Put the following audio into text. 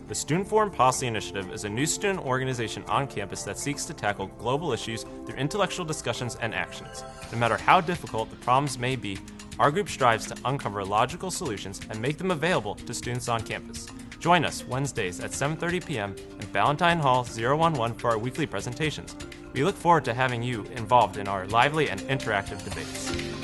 The Student Forum Policy Initiative is a new student organization on campus that seeks to tackle global issues through intellectual discussions and actions. No matter how difficult the problems may be, our group strives to uncover logical solutions and make them available to students on campus. Join us Wednesdays at 7:30 p.m. in Ballantyne Hall 011 for our weekly presentations. We look forward to having you involved in our lively and interactive debates.